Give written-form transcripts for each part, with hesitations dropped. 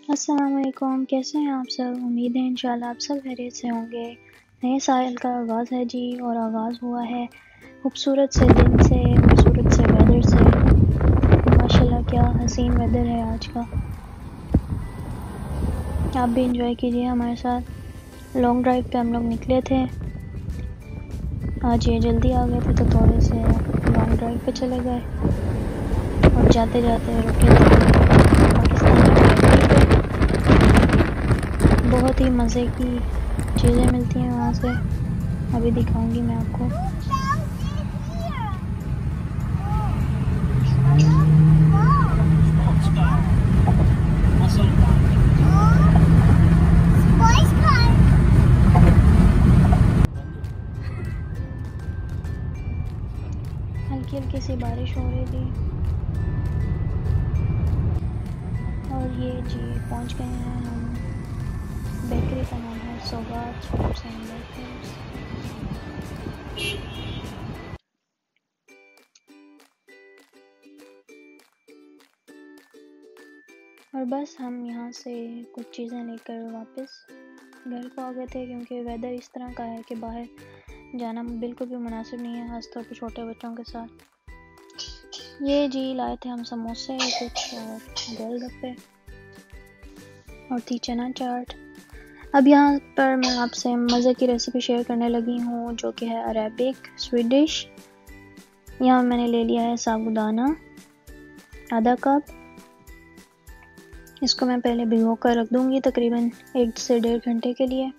अस्सलाम वालेकुम, कैसे हैं आप सब। उम्मीद है इंशाल्लाह आप सब खैरियत से होंगे। नए साल का आगाज़ है जी, और आगाज़ हुआ है खूबसूरत से दिन से, खूबसूरत से वेदर से। माशाल्लाह क्या हसीन वेदर है आज का। आप भी इंजॉय कीजिए हमारे साथ। लॉन्ग ड्राइव पे हम लोग निकले थे आज, ये जल्दी आ गए थे तो थोड़े से लॉन्ग ड्राइव पे चले गए, और जाते जाते रुके थे पाकिस्तानी बेकरी पे। बहुत ही मज़े की चीज़ें मिलती हैं वहाँ से, अभी दिखाऊंगी मैं आपको। हल्की हल्की सी बारिश हो रही थी, और ये जी पहुंच गए हैं हम। बेकरी का नाम है सौगात स्वीट्स एंड बेकर्स। और बस हम यहाँ से कुछ चीज़ें लेकर वापस घर को आ गए थे, क्योंकि वेदर इस तरह का है कि बाहर जाना बिल्कुल भी मुनासिब नहीं है, खासतौर पर छोटे बच्चों के साथ। ये जी लाए थे हम समोसे कुछ, और गोलगप्पे, और थी चना चाट। अब यहाँ पर मैं आपसे मज़े की रेसिपी शेयर करने लगी हूँ, जो कि है अरेबिक स्वीट डिश। यहाँ मैंने ले लिया है साबूदाना आधा कप। इसको मैं पहले भिगो कर रख दूँगी तकरीबन 1 से 1.5 घंटे के लिए।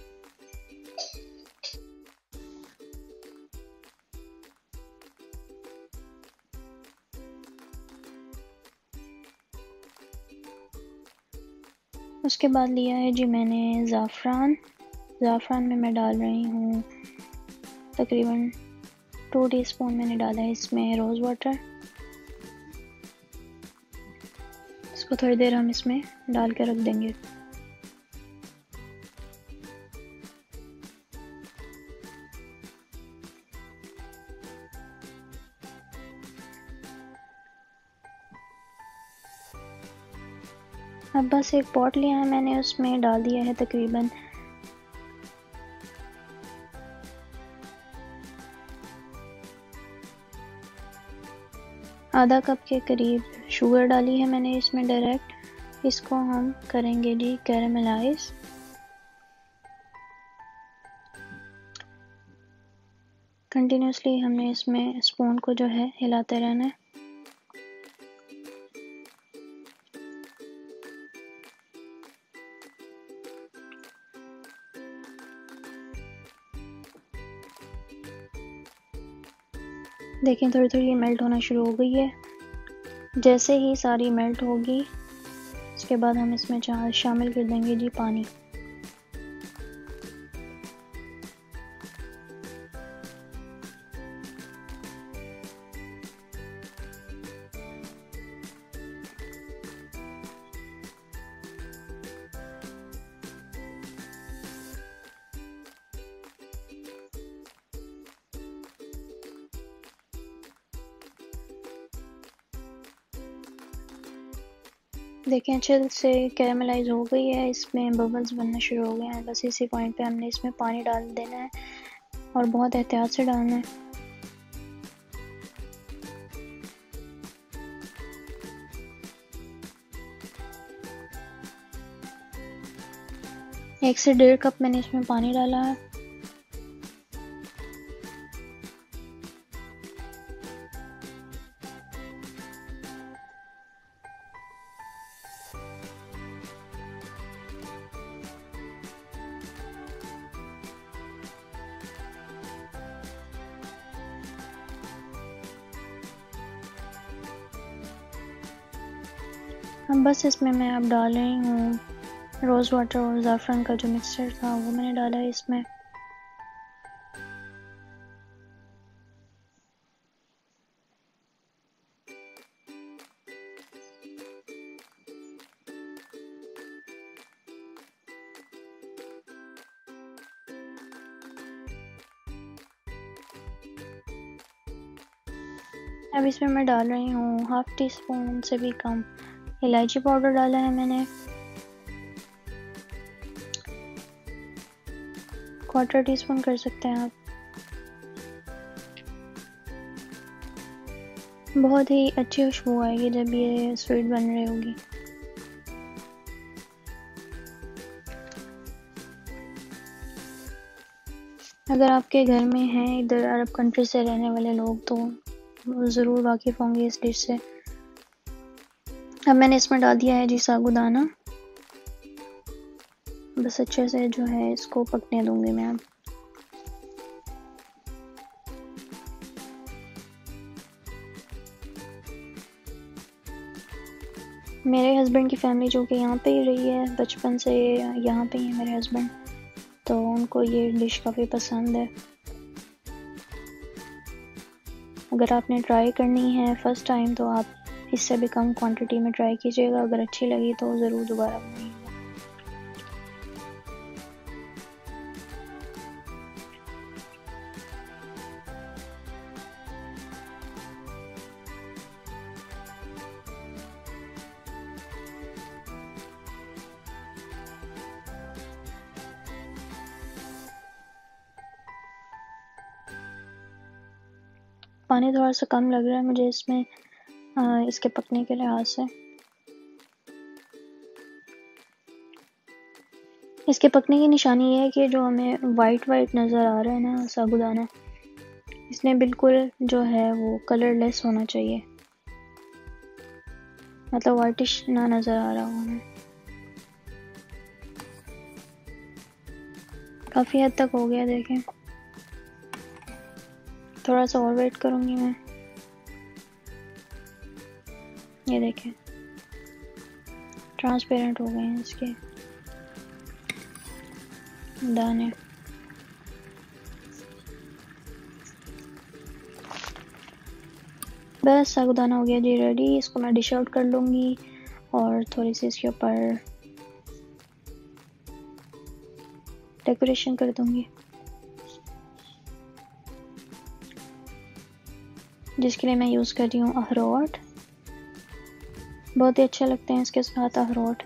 उसके बाद लिया है जी मैंने ज़ाफ़रान में मैं डाल रही हूँ तकरीबन 2 टीस्पून मैंने डाला है इसमें रोज़ वाटर। इसको थोड़ी देर हम इसमें डाल के रख देंगे। अब बस एक पॉट लिया है मैंने, उसमें डाल दिया है तकरीबन आधा कप के करीब शुगर डाली है मैंने इसमें डायरेक्ट। इसको हम करेंगे जी कैरेमलाइज। कंटिन्यूसली हमने इसमें स्पून को जो है हिलाते रहना है। देखें थोड़ी थोड़ी ये मेल्ट होना शुरू हो गई है। जैसे ही सारी मेल्ट होगी, उसके बाद हम इसमें शामिल कर देंगे जी पानी। देखें अच्छे से कैरेमलाइज हो गई है, इसमें बबल्स बनना शुरू हो गए हैं। बस इसी पॉइंट पे हमने इसमें पानी डाल देना है, और बहुत एहतियात से डालना है। एक से 1.5 कप मैंने इसमें पानी डाला है। अब बस इसमें मैं अब डाल रही हूँ रोज़ वाटर, और ज़ाफ़रान का जो मिक्सचर था वो मैंने डाला है इसमें। अब इसमें मैं डाल रही हूँ 1/2 टीस्पून से भी कम इलायची पाउडर डाला है मैंने। 1/4 टीस्पून कर सकते हैं आप। बहुत ही अच्छी खुशबू आएगी जब ये स्वीट बन रही होगी। अगर आपके घर में हैं इधर अरब कंट्री से रहने वाले लोग तो ज़रूर वाकिफ़ होंगे इस डिश से। अब मैंने इसमें डाल दिया है जी साबूदाना। बस अच्छे से जो है इसको पकने दूंगी मैं अब। मेरे हस्बैंड की फैमिली जो कि यहाँ पे ही रही है बचपन से, यहाँ पे ही है मेरे हस्बैंड, तो उनको ये डिश काफ़ी पसंद है। अगर आपने ट्राई करनी है फ़र्स्ट टाइम तो आप इससे भी कम क्वांटिटी में ट्राई कीजिएगा। अगर अच्छी लगी तो ज़रूर दोबारा बनाइएगा। पानी थोड़ा सा कम लग रहा है मुझे इसमें इसके पकने के लिहाज से। इसके पकने की निशानी ये है कि जो हमें वाइट नज़र आ रहा है ना साबूदाना, इसने बिल्कुल जो है वो कलरलेस होना चाहिए, मतलब वाइटिश ना नज़र आ रहा हो हमें। काफ़ी हद तक हो गया, देखें। थोड़ा सा और वेट करूँगी मैं। ये देखें ट्रांसपेरेंट हो गए हैं इसके दाने। बस साबूदाना हो गया जी रेडी। इसको मैं डिश आउट कर लूँगी और थोड़ी सी इसके ऊपर डेकोरेशन कर दूँगी, जिसके लिए मैं यूज़ कर रही हूँ अखरोट। बहुत ही अच्छे लगते हैं इसके साथ अखरोट।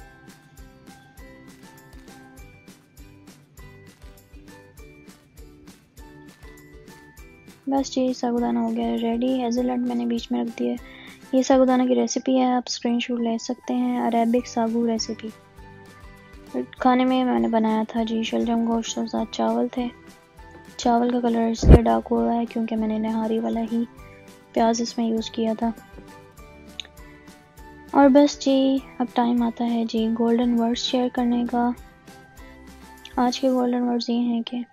बस जी साबूदाना हो गया रेडी। हेज़लनट मैंने बीच में रख दिया है। ये साबूदाना की रेसिपी है, आप स्क्रीनशॉट ले सकते हैं। Arabic sago recipe. खाने में मैंने बनाया था जी शलजम गोश्त के साथ चावल थे। चावल का कलर इसलिए डार्क हुआ है क्योंकि मैंने नहारी वाला ही प्याज इसमें यूज़ किया था। और बस जी अब टाइम आता है जी गोल्डन वर्ड्स शेयर करने का। आज के गोल्डन वर्ड्स ये हैं कि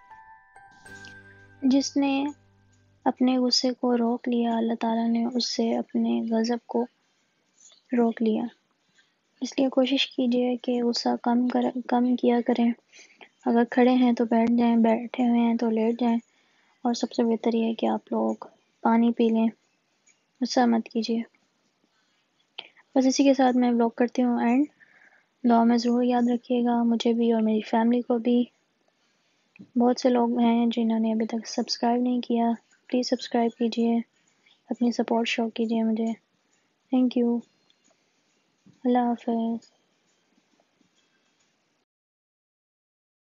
जिसने अपने गुस्से को रोक लिया, अल्लाह ताला ने उससे अपने गज़ब को रोक लिया। इसलिए कोशिश कीजिए कि गुस्सा कम किया करें। अगर खड़े हैं तो बैठ जाएं, बैठे हुए हैं तो लेट जाएं, और सबसे बेहतर ये है कि आप लोग पानी पी लें, गुस्सा मत कीजिए। बस इसी के साथ मैं व्लॉग करती हूँ एंड। दुआ में ज़रूर याद रखिएगा मुझे भी और मेरी फैमिली को भी। बहुत से लोग हैं जिन्होंने अभी तक सब्सक्राइब नहीं किया, प्लीज़ सब्सक्राइब कीजिए, अपनी सपोर्ट शो कीजिए मुझे। Thank you. अल्लाह हाफ़िज़।